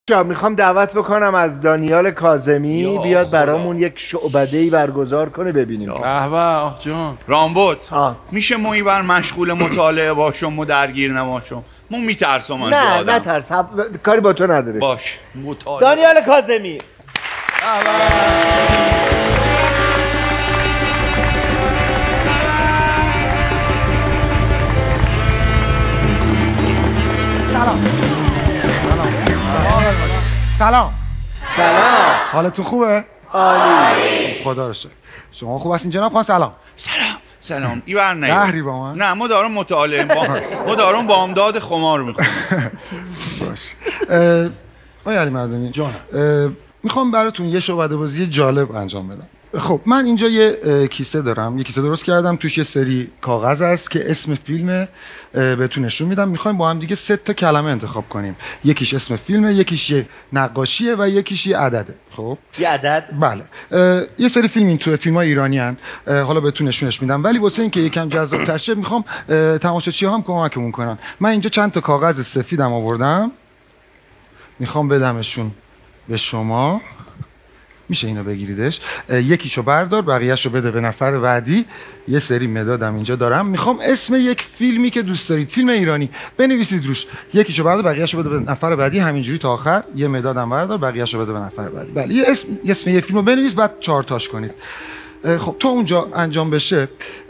میخوام دعوت بکنم از دانیال کاظمی بیاد برامون یک شعبده‌ای برگزار کنه ببینیم. به آه جان رامبد میشه ما اینور مشغول مطالعه باشم و درگیر نباشم؟ من میترسم از آدم. نه ترس، کاری با تو نداره. باش دانیال کاظمی. سلام. حالتون خوبه؟ عالی. خدا رو شکر. شما خوب هستین جناب خان؟ سلام. سلام. ایور نه. قهری با من؟ نه ما دارم مطالعه ما دارم بامداد خمار میخونم. باش. آقای علی مردانی جان. میخوام براتون یه شعبده بازی جالب انجام بدم. خب من اینجا یه کیسه دارم، یه کیسه درست کردم، توش یه سری کاغذ هست که اسم فیلم بهتون نشون میدم. میخوایم با هم دیگه 3 تا کلمه انتخاب کنیم. یکیش اسم فیلمه، یکیش یه نقاشیه و یکیش یه عدده. خب یه عدد؟ بله. یه سری فیلم این تو فیلم‌های ایرانی ان، حالا بهتون نشونش میدم، ولی واسه اینکه یکم جذاب‌تر شه میخوام تماشاچی‌ها هم کمکمون کنن. من اینجا چند تا کاغذ سفیدم آوردم، میخوام بدمشون به شما. میشه اینو بگیریدش، یکیشو بردار، بقیه‌شو بده به نفر بعدی. یه سری مدادم اینجا دارم، میخوام اسم یک فیلمی که دوست دارید، فیلم ایرانی، بنویسید روش. یکیشو بردار، بقیه‌شو بده به نفر بعدی، همینجوری تا آخر. یه مدادم بردار، بقیه‌شو بده به نفر بعدی. بله، یه اسم یه فیلمو بنویس، بعد 4 تاش کنید. خب تا اونجا انجام بشه،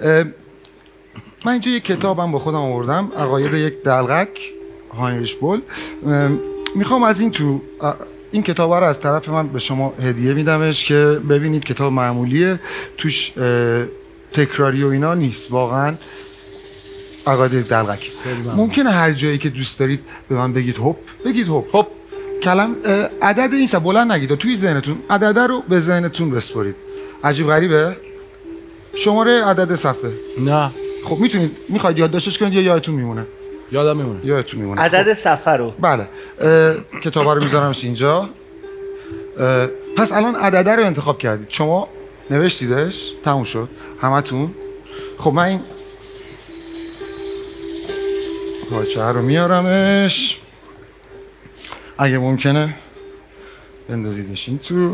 من اینجا یک کتابم با خودم آوردم، عقاید یک دلقک، هاینریش بول. میخوام از این کتاب رو از طرف من به شما هدیه میدمش که ببینید. کتاب معمولیه، توش تکراری و اینا نیست، واقعا عقاید دلقک. ممکنه هر جایی که دوست دارید به من بگید هوب. کلم عدد این بلند نگید، توی ذهنتون عدد رو به ذهنتون بسپرید. عجیب غریبه؟ شماره عدد صفحه؟ نه. خب میخواید یادداشتش کنید یا یادتون میمونه؟ یادتون میمونه. عدد صفحه رو؟ بله. کتابا رو میذارمش اینجا. پس الان عدده رو انتخاب کردید، شما نوشتیدش، تموم شد همتون. خب من این پارچه رو میارمش، اگه ممکنه بندازیدش این تو.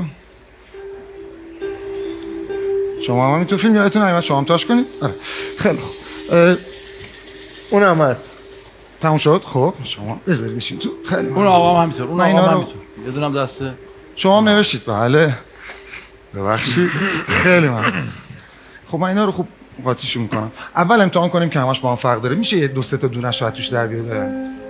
شما هم همینطور فیلم یادتون نمیاد، شما هم تاش کنید. خیلی خوب. اونم هست. تموم شد. خب شما بذاریدش این تو. خیلی اون آقا هم همینطور. اون آقا هم همینطور. یه دونم دسته. شما هم نوشتید؟ بله. ببخشید. خیلی ممنون. خب من اینا رو خوب قاطیشون میکنم. اول امتحان کنیم که همش با هم فرق داره. میشه یه 2-3 تا دونه شاید توش در بیاد؟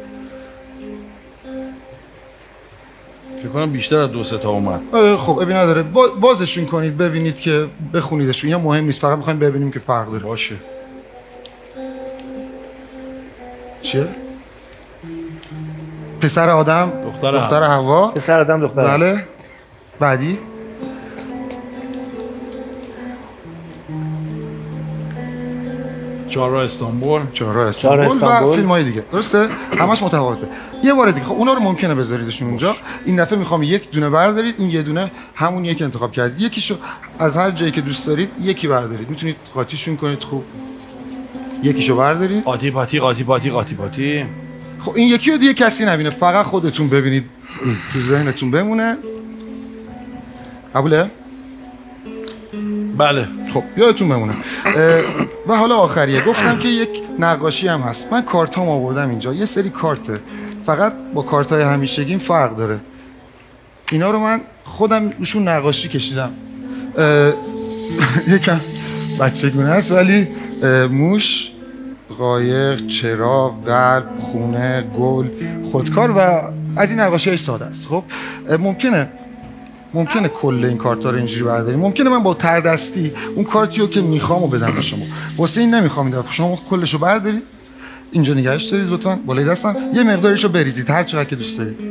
فکر کنم بیشتر از 2-3 تا اومد. خب ابی نداره. بازشون کنید ببینید که بخونیدشون. اینا مهم نیست، فقط میخوایم ببینیم که فرق داره. باشه. چیه؟ پسر آدم، دختر حوا. پسر آدم، دختر حوا. بله. بعدی؟ چهارراه استانبول و فیلم های دیگه. درسته؟ همش متفاوته. یه بار دیگه. خب اونا رو ممکنه بذاریدشون اونجا. این دفعه میخوام یک دونه بردارید، این یه دونه همون یکی انتخاب کردید. یکیشو از هر جایی که دوست دارید یکی بردارید. میتونید قاطیشون کنید. خوب یکیشو بردارید. قاطی پاتی. خب این یکی رو دیگه کسی نبینه، فقط خودتون ببینید، تو ذهنتون بمونه. قبوله؟ بله. خب یادتون بمونه. و حالا آخریه، گفتم که یک نقاشی هم هست. من کارتام آوردم اینجا، یه سری کارته، فقط با کارتای همیشگیم فرق داره. اینا رو من خودم روشون نقاشی کشیدم. یکم بچگونه هست ولی موش، قایق، چراغ، قلب، خونه، گل، خودکار و از این نقاشی‌های ساده است. خب ممکنه کل این کارتا رو اینجوری برداریم. ممکنه من با تردستی اون کارتیو که میخوامو بدم به شما، واسه این نمیخوام میدم، شما کلشو بردارید اینجا نگهش دارید لطفاً بالای دستم، یه مقداریشو بریزید هر چقدر که دوست دارید.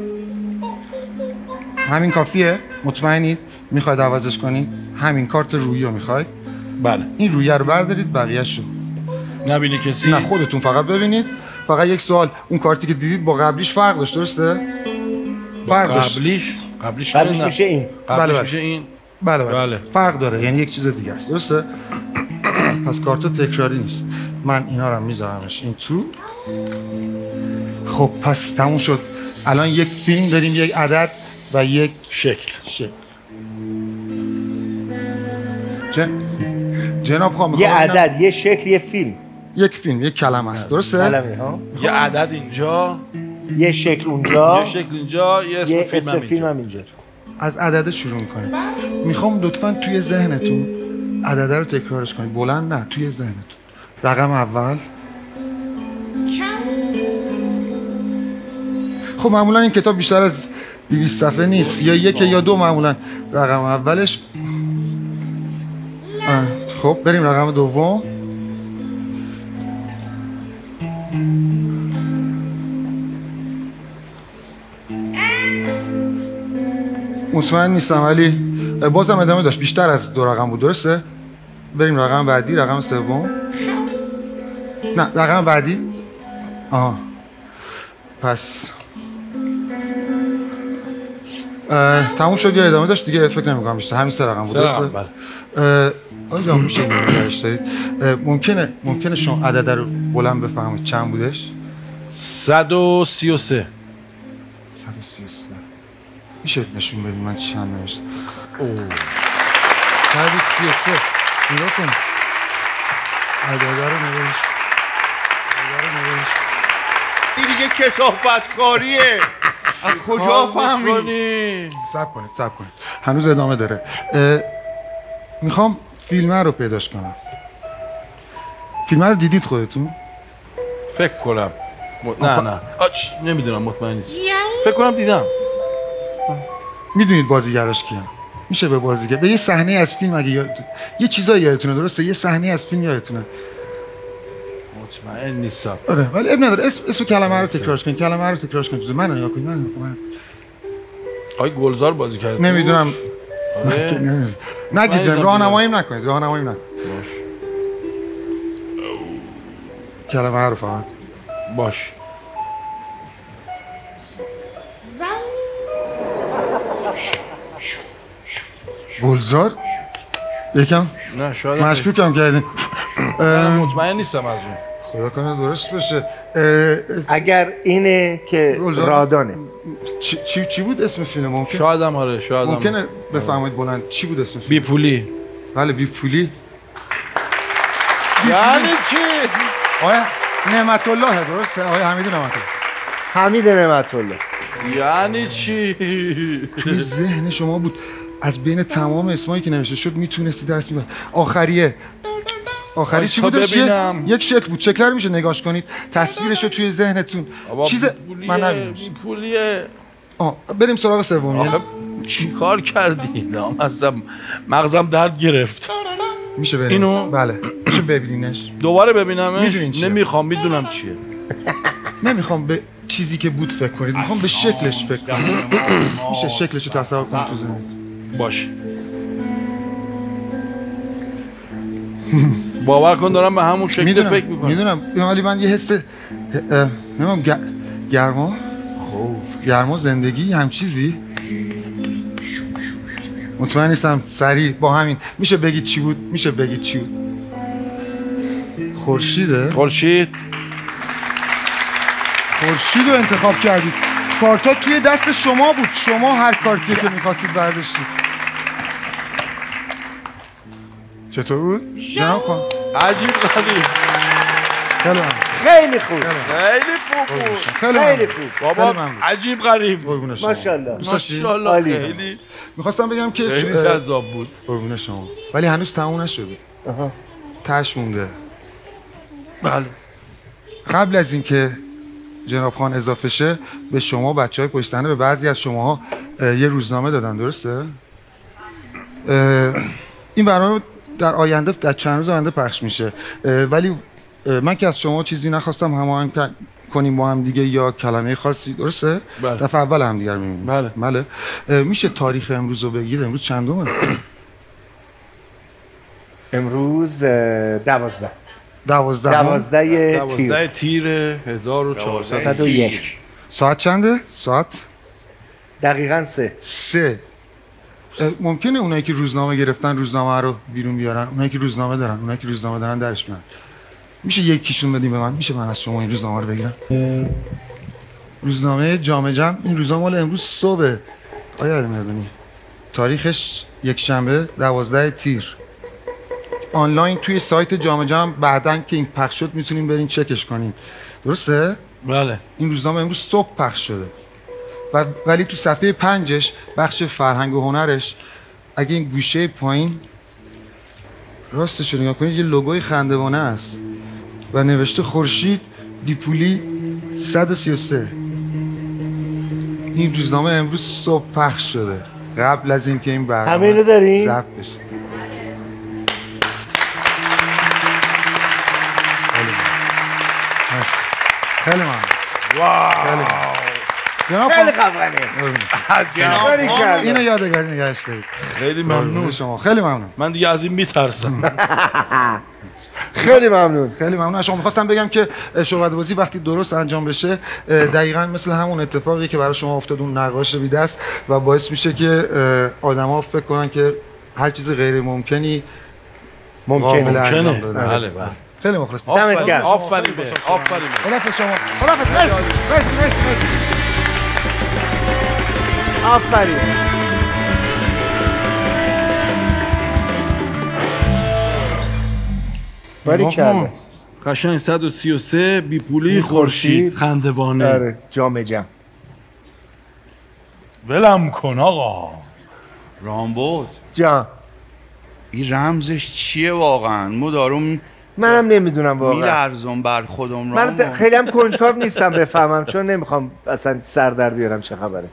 همین کافیه؟ مطمئنید؟ میخواید عوضش کنید؟ همین کارت رویی رو میخواید؟ بله. این رویی رو بردارید، بقیه‌شو نبینی کسی؟ نه، خودتون فقط ببینید. فقط یک سوال، اون کارتی که دیدید با قبلیش فرق داشت، درسته؟ فرق داشت. قبلیش میشه این. بله. فرق داره، یعنی یک چیز دیگه است، درسته؟ پس کارت تکراری نیست. من اینا رو میذارمش این تو. خب پس تموم شد. الان یک فیلم داریم، یک عدد و یک شکل. جناب خان یه عدد، یه شکل، یه فیلم. یک فیلم، یک کلمه است، درسته؟ کلمه ها. یه عدد اینجا، یه شکل اونجا، یه شکل اینجا، یه اسم یه فیلم اسم هم فیلم اینجا. هم اینجا. از عدد شروع میکنیم. میخوام لطفاً توی ذهنتون عدد رو تکرارش کنید. بلند نه، توی ذهنتون. رقم اول. خب معمولا این کتاب بیشتر از 200 صفحه نیست، یا یک یا دو معمولا رقم اولش. خب بریم رقم دوم. مطمئن نیستم ولی بازم ادامه داشت، بیشتر از 2 رقم بود، درسته؟ بریم رقم بعدی، رقم سوم. نه رقم بعدی. آها پس تموم شد یا ادامه داشت؟ دیگه فکر نمی‌کنم بیشتر همین 3 رقم بود، درسته؟ آیا میشه نگرش دارید؟ ممکنه شما عدد رو بلند بفهمید چند بودش؟ 133. 133. میشه نشون بدید من چند نوشتم؟ 133. نگاه کن. عدد رو نوشت. این دیگه کثافتکاریه. از کجا فهمی؟ صبر کنید. هنوز ادامه داره. میخوام فیلمه رو پیداش کنم. فیلمه رو دیدید خودتون؟ فکر کنم. نه نمیدونم، مطمئن نیست. فکر کنم دیدم. میدونید بازیگراش کیه؟ میشه به بازیگر به یه صحنه از فیلم اگه یه چیزایی یادتونه، درسته؟ یه صحنه از فیلم یادتونه؟ مطمئن نیستم. آره ولی اب نداره. اسم کلمه رو تکرارش کنید. من نگاه کنید. من آقای گلزار بازی کرد. نمیدونم. آره. نگید، راهنماییم نکنید. باش. کلمه رو فقط. باش. گلزار یکم نه شاید مشکوکم کردین. مطمئن نیستم از اون. خدا کنه درست باشه. اگر اینه که گلزار. رادانه. چی بود اسم فیلم؟ ممکنه بفهمید بلند چی بود اسم فیلم؟ بی پولی. بله بی پولی. یعنی چی؟ آقای نعمت الله، درسته؟ آقای حمید نعمت الله. یعنی چی؟ توی ذهن شما بود. از بین تمام اسمایی که نوشته شد میتونستی درست می‌دید. آخری چی بودش؟ یک شکل بود. شکل رو میشه نگاش کنید، تصویرش رو توی ذهنتون. چیز من نمیدونم. بی پولیه. بریم سراغ سومی. آخه چی کار کردی؟ مغزم درد گرفت. میشه بریم؟ اینو؟ بله میشه ببینینش. دوباره ببینمش؟ میدونین چیه؟ نمیخوام، میدونم چیه. نمیخوام به چیزی که بود فکر کنید، میخوام به شکلش فکر کنید. میشه شکلش رو تصور کنید تو ذهن. باش. باور کن دارم به همون شکل فکر میکنم. میدونم ولی من یه حس نمیدونم گرما زندگی هم چیزی مطمئن نیستم. سریع با همین میشه بگید چی بود؟ خورشید رو انتخاب کردید. کارتا توی دست شما بود. شما هر کارتی که می‌خواستید برداشتید. چطور بود؟ جناب خان عجیب غریب. خیلی خوب. خیلی خوب. بابا عجیب غریب. ماشاءالله. خیلی. میخواستم بگم که خیلی جذاب بود. قربون شما. ولی هنوز تموم نشده. تهش مونده. بله. قبل از اینکه جناب خان اضافه شه به شما بچهای پشت صحنه، به بعضی از شماها یه روزنامه دادن، درسته؟ این برنامه در آینده در چند روز آینده پخش میشه، ولی من که از شما چیزی نخواستم هماهنگ کنیم با هم دیگه یا کلمه خاصی، درسته؟ بله. دفعه اول هم دیگر میبینیم. بله. میشه تاریخ امروز رو بگید؟ امروز چندمه؟ امروز 12 تیر 1401. ساعت چنده؟ ساعت؟ دقیقاً 3. ممکنه اونایی که روزنامه گرفتن روزنامه رو بیرون بیارن؟ اونایی که روزنامه دارن درش میان. میشه یکیشون بدیم به من؟ میشه من از شما این روزنامه رو بگیرم؟ روزنامه جامعه جمع این روزا مال امروز صبح. آیا علیمردانی تاریخش یک شنبه 12 تیر. آنلاین توی سایت جامعه جمع بعدن که این پخش شد میتونیم برین چکش کنین. درسته؟ بله. این روزنامه امروز صبح پخش شده ولی تو صفحه 5ش بخش فرهنگ و هنرش اگه این گوشه پایین راستش رو نگاه کنید یه لوگوی خندوانه است و نوشته خورشید بیپولی 133. این روزنامه امروز صبح پخش شده قبل از اینکه این برنامه همه اینو دارین؟ ضبط بشه. خیلی ممنون. جناب خیلی خفنه. جناب اینو یادگاری نگهش دارید. خیلی ممنون شما. خیلی ممنون. من دیگه از این میترسم. خیلی ممنون. خیلی ممنون. شما می‌خواستم بگم که شعبده بازی وقتی درست انجام بشه دقیقاً مثل همون اتفاقی که برای شما افتاد اون نقاش بی دست و باعث میشه که آدما فکر کنن که هر چیز غیر ممکنی ممکنه. بله بله. خیلی مخلصیم. دمت گرم. آفرین به. خلاص شما. خلاص مرسی. آفرین. باری کرده. قشنگ 133 بیپولی خورشید خندوانه. آره جامعه جمع. ولم کن آقا. رامبد جان این رمزش چیه واقعا؟ مدارم منم نمیدونم واقعا. میلرزم بر خودم. من خیلی هم کنجکاو نیستم بفهمم چون نمیخوام اصلا سر در بیارم چه خبره.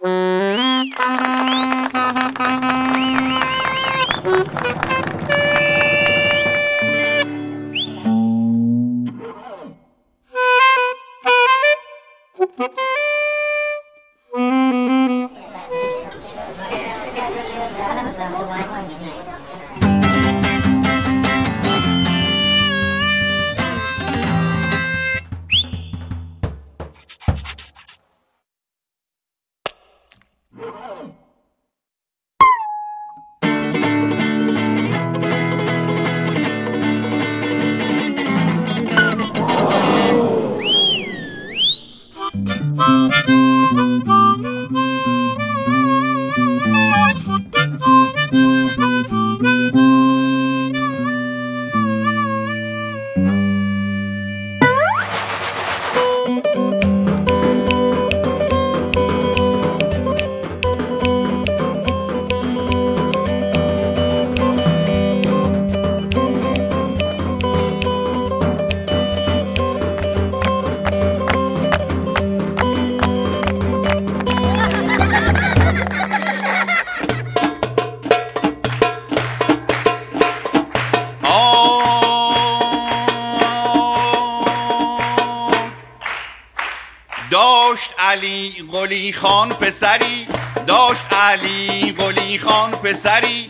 داشت علی قلی خان پسری، داشت علی قلی خان پسری،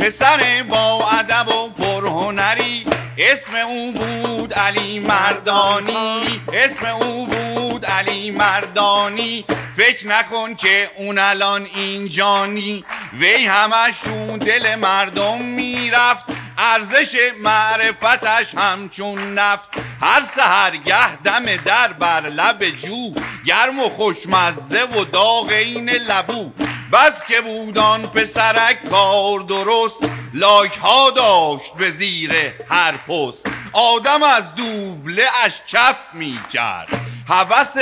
پسر با ادب و پرهنری، اسم او بود علی مردانی، اسم او بود علی مردانی. فکر نکن که اون الان اینجانی، وی همش تو دل مردم میرفت، ارزش معرفتش همچون نفت. هر سحرگه دم در بر لب جو، گرم و خوشمزه و داغ این لبو. بس که بودان پسرک کار درست، لایک ها داشت به زیر هر پست. آدم از دوبله اش کف می کرد، هوس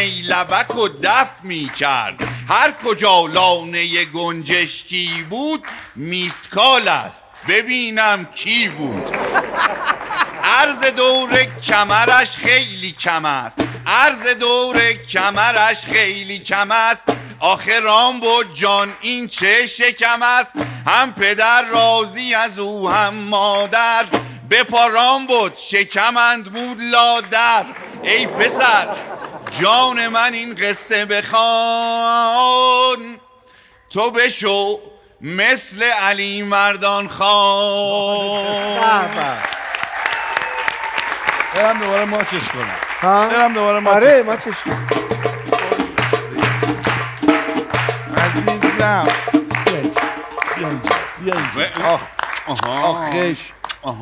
نیلبک و دف می کرد. هر کجا لانه گنجشکی بود، میستکال است ببینم کی بود. عرض دور کمرش خیلی کم است، عرض دور کمرش خیلی کم است. آخه رامبد جان این چه شکم است، هم پدر راضی از او هم مادر. بپا رامبد شکمند بود لادر. ای پسر جان من این قصه بخوان، تو بشو مثل علی مردان خان. برم دوباره ماچش کنم. برم دوباره ماچش آره ماچش کنم. عزیزم بیا اینجا. آخش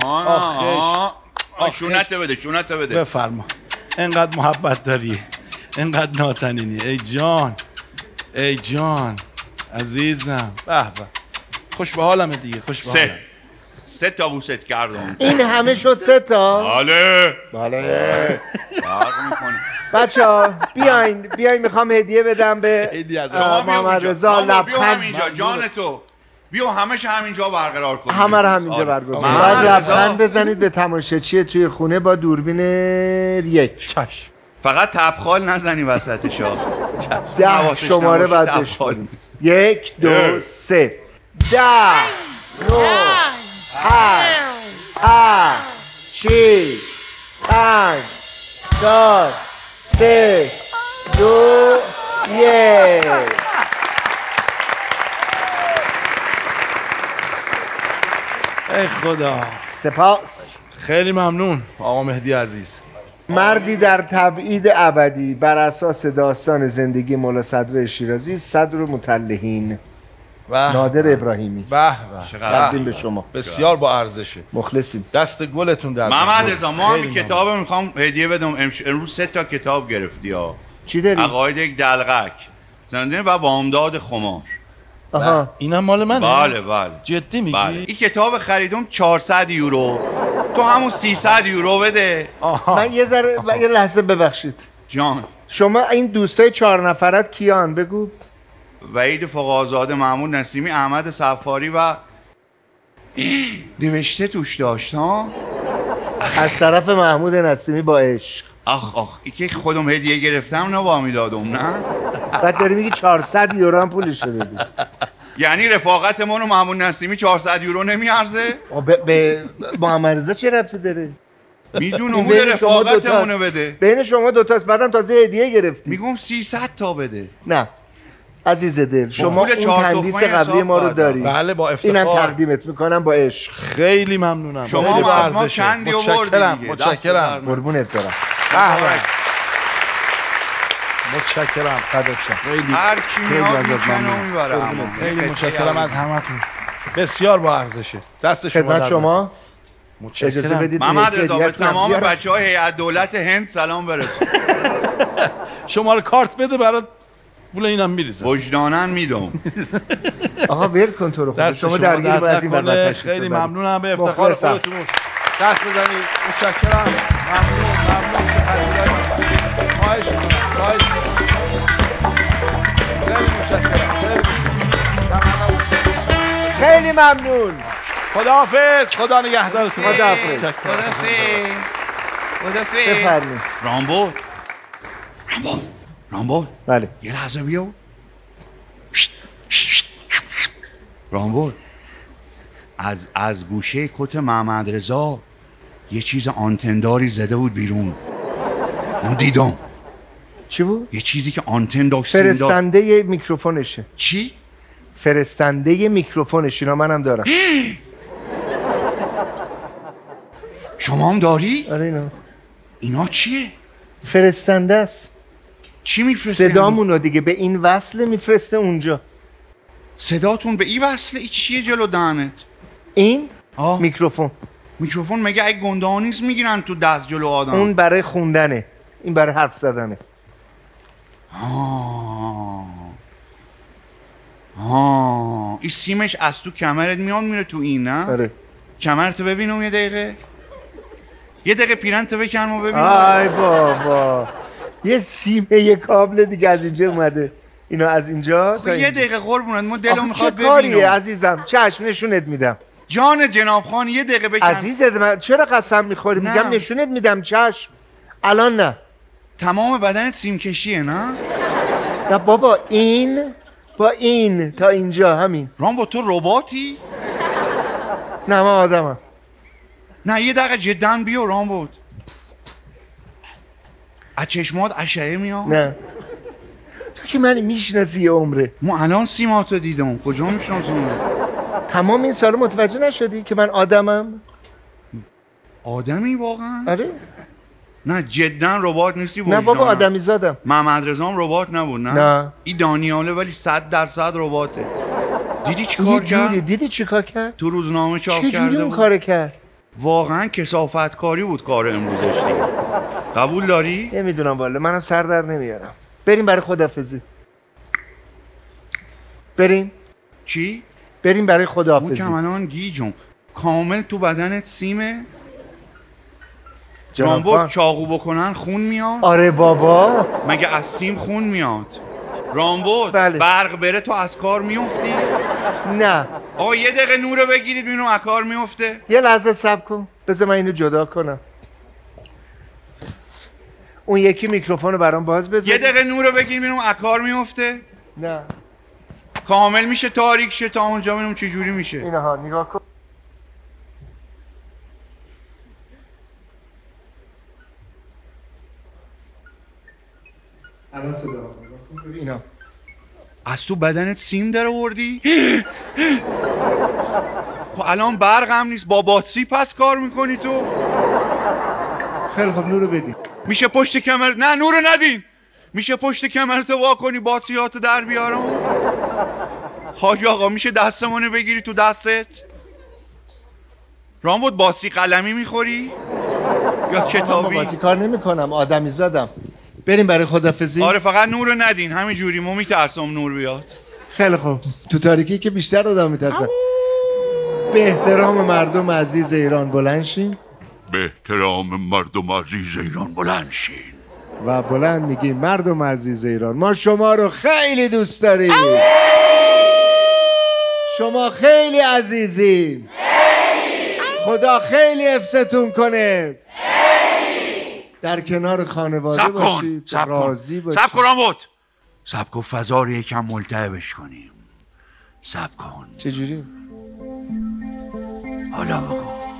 شونت بده، شونت بده. بفرما، انقدر محبت داری اینقدر ناتنینی. ای جان، ای جان عزیزم. به به، خوش به حالم دیگه، خوش به حالم. سه تا بوست کردم. این همه شد 3 تا. بله بله. فرق میکنه. بچه‌ها بیاین میخوام هدیه بدم به خیلی از شما بیا محمد اونجا. رضا ماما بیا لبخند. همینجا جان تو. بیا همینجا برقرار کنید. همه رو همینجا برگزار. بعد لبخند بزنید به تماشاچی توی خونه با دوربین 1. چشم. فقط تبخال نزنی وسطشا. 10 حواسش شماره نباشه، بعدش تبخال. کنید. 1 2 3 10 9 8 6 5 4 3 2 1. ای خدا، سپاس. خیلی ممنون آقا مهدی عزیز. مردی در تبعید ابدی بر اساس داستان زندگی مولا صدر شیرازی، صدر متلهین، نادر ابراهیمی. به تقدیم به شما. بسیار با ارزشه. مخلصیم. دست گلتون در محمد رضا ما خیلی هم کتاب میخوام هدیه بدم. امروز 3 تا کتاب گرفتی ها. چی داری؟ عقاید یک دلغک، زنده و بامداد خمار. آها. این هم مال منه؟ بله جدی میگی؟ بله. این کتاب خریدم 400 یورو، تو همون 300 یورو بده. من یه لحظه ببخشید. جان شما این دوستای 4 نفرت کیان بگو؟ وحید فقازاده، محمود نسیمی، احمد صفاری و نوشته توش داشت ها. از طرف محمود نسیمی با عشق. آخ این که خودم هدیه گرفتم نه با میدادم نه. بعد داری میگی 400 یورو هم پولش رو بدی. یعنی رفاقت من و محمود نسیمی 400 یورو نمیارزه؟ به محمد رضا چه ربطی داره؟ میدونم این اون بین شما رفاقتمونو دوتاست. بده. بین شما دوتاست. بعدم تازه هدیه گرفتی. میگم 300 تا بده. نه عزیز دل، شما پول اون 4 تندیس تخمه قبلی حساب ما رو باید داری. بله با اینم افتخار. تقدیمت میکنم با عشق. خیلی ممنونم. شما خیلی هم با از ما ارزشه. چندی آوردی متشکرم. دیگه. متشکرم. قربونت برم. متشکرم. فدات شم. خیلی هر کی میاد میکنه و میبره. خیلی متشکرم از همتون. بسیار با ارزشه. دست شما خدمت در شما متشکرم. اجازه بدید محمد یکی رضا به هدیه‌ت کنم. تمام بیارم. بچهای هیئت دولت هند سلام برسون. شماره کارت بده برات پول اینم میریزه. وجدانن میدم. آقا ول کن تو رو خدا. دست شما درگیر با از این نکنه. ور خیلی ممنونم. به افتخار مخلصم. خودتون دست بزنید. متشکرم. ممنون که پذیرفتید. خواهش می‌کنم. خیلی متشکرم. خیلی ممنون. خداحافظ. خدا نگهدارتون. خداحافظ. بفرمایید. رامبو بله. یه لحظه بیا. رامبو از گوشه کت محمد رضا یه چیز آنتنداری زده بود بیرون. اون دیدم. چی بود؟ یه چیزی که آنتن داشت. سیم داشت. فرستنده میکروفونشه. چی؟ فرستنده میکروفونش. اینا منم دارم. شما هم داری؟ آره اینا چیه؟ فرستنده است. چی میفرسته؟ صدامونو دیگه به این وصل میفرسته اونجا. صداتون به این وصله؟ ای چیه جلو دهنت؟ این آه. میکروفون. میکروفون مگه ای گنده ها نیست میگیرن تو دست جلو آدم؟ اون برای خوندنه، این برای حرف زدنه. این سیمش از تو کمرت میاد میره تو این نه؟ آره. کمرتو ببینم یه دقیقه پیرنتو بکن و ببینم. آی بابا یه سیم یه کابل دیگه از اینجا اومده. اینا از اینجا تا یه اینجا. دقیقه قربونت ما دلو میخواد چه کاریه ببینم. عزیزم؟ چشم نشونت میدم. جان جناب خان یه دقیقه بکن. عزیزت من چرا قسم میخوری؟ نه. میگم نشونت میدم. چشم الان نه. تمام بدنت سیم کشیه نه؟ نه بابا این با این تا اینجا همین. رامبو تو رباتی؟ نه من آدمم. نه یه دقیقه جدا بیا رامبو. از چشمات اشعه میاد؟ نه تو که من میشناسی یه عمره. ما الان سیماتو دیدم کجا میشناسم؟ تمام این سال متوجه نشدی که من آدمم؟ آدمی واقعا؟ آره. نه جدا ربات نیستی. نه بابا وجدانم. آدمی زادم. محمد رضا هم ربات نبود نه؟ نه. این دانیاله ولی 100% رباته. دیدی چی یه کار جوری کرد؟ دیدی چی کار کرد؟ تو روزنامه چاپ چه جوری کرده اون بود. کار کرد؟ واقعا کثافت کاری بود کار امروزش دیگه. قبول داری؟ نمیدونم والا، منم سر در نمیارم. بریم برای خداحافظی. بریم. چی؟ بریم برای اون خداحافظی. کمنان گیجم کامل تو بدنت سیمه؟ جناب رامبو خان. چاقو بکنن خون میاد؟ آره بابا. مگه از سیم خون میاد؟ رامبو بله. برق بره تو از کار میفتی؟ نه آقا یه دقیقه نور رو بگیرید ببینم از کار میفته. یه لحظه صبر کن، بذار من اینو جدا کنم. اون یکی میکروفون رو برام باز بذار. یه دقیقه نور رو بگیر ببینم از کار میفته. نه کامل میشه تاریک شه تا اونجا ببینم چه جوری میشه. اینها نگاه کن. الان صدا کن. اینا از تو بدنت سیم در آوردی؟ خب الان برق هم نیست، با باتری پس کار میکنی تو؟ خیلی خب نورو بدین. میشه پشت کمر، نه نورو ندین. میشه پشت کمرتو وا کنی باتریاتو در بیارم؟ حاج آقا میشه دستمونو بگیری تو دستت؟ رامبد باتری قلمی میخوری؟ یا کتابی؟ من با کار نمی کنم، آدمی زدم. بریم برای خداحافظی. آره فقط نورو ندین، همین جوری ما میترسم نور بیاد. خیلی خوب. تو تاریکی که بیشتر آدم میترسن. به احترام مردم عزیز ایران بلند شین. به احترام مردم عزیز ایران بلند شین. و بلند میگیم مردم عزیز ایران، ما شما رو خیلی دوست داریم. شما خیلی عزیزین. خدا خیلی حفظتون کنه. در کنار خانواده باشید، راضی باشید. سب کن رامبد. سب کن فضا رو یکم ملتهبش کنیم. سب کن. چجوری؟ حالا بگو.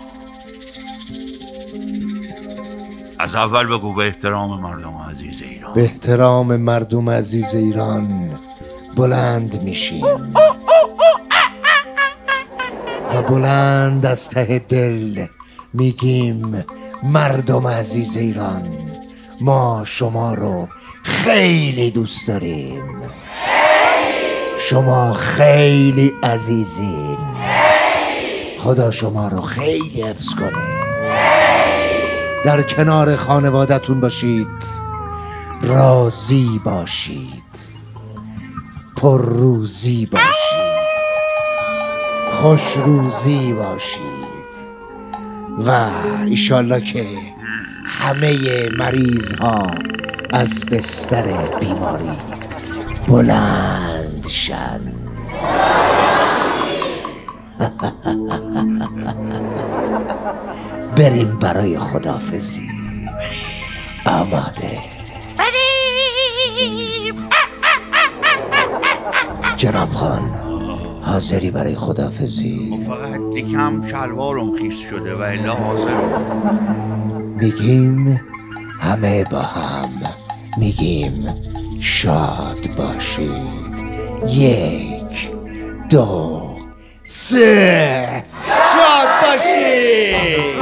از اول بگو به احترام مردم عزیز ایران. به احترام مردم عزیز ایران بلند میشیم و بلند از ته دل میگیم مردم عزیز ایران، ما شما رو خیلی دوست داریم. شما خیلی عزیزین. خدا شما رو خیلی حفظ کنه. در کنار خانوادتون باشید، راضی باشید، پرروزی باشید، خوشروزی باشید و ایشالله که همه مریض ها از بستر بیماری بلند شن. بریم برای خداحافظی. آماده؟ جناب خان حاضری برای خداحافظی؟ فقط یکم شلوارم خیس شده و الا حاضرم. میگیم همه با هم میگیم شاد باشید. 1 2 3 شاد باشید.